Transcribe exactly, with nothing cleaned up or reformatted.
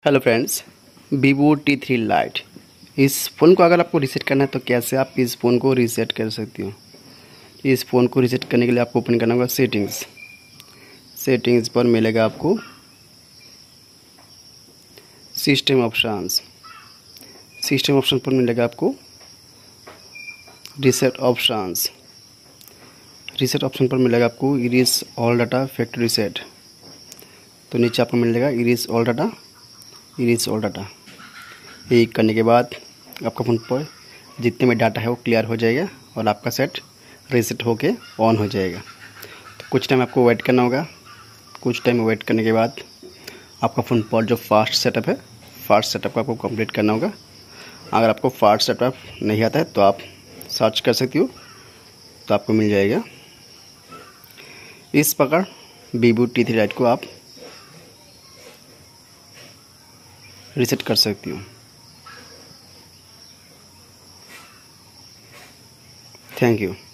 Hello friends, Vivo T three lite. इस phone को अगर आपको रीसेट करना है तो कैसे आप इस फ़ोन को रीसेट कर सकती हो। इस फ़ोन को रीसेट करने के लिए आपको ओपन करना होगा सेटिंग्स। सेटिंग्स पर मिलेगा आपको सिस्टम ऑप्शंस। सिस्टम ऑप्शन पर मिलेगा आपको रीसेट ऑप्शंस। रीसेट ऑप्शन पर मिलेगा आपको erase all data factory reset. तो नीचे आपको मिलेगा erase all data, erase all data. ये करने के बाद आपका फ़ोन पर जितने में डाटा है वो क्लियर हो जाएगा और आपका सेट रीसेट होके ऑन हो जाएगा। तो कुछ टाइम आपको वेट करना होगा। कुछ टाइम वेट करने के बाद आपका फ़ोन पर जो फास्ट सेटअप है, फास्ट सेटअप को आपको कंप्लीट करना होगा। अगर आपको फास्ट सेटअप नहीं आता है तो आप सर्च कर सकती हो, तो आपको मिल जाएगा। इस प्रकार वीवो टी थ्री लाइट को आप रीसेट कर सकती हो। Thank you.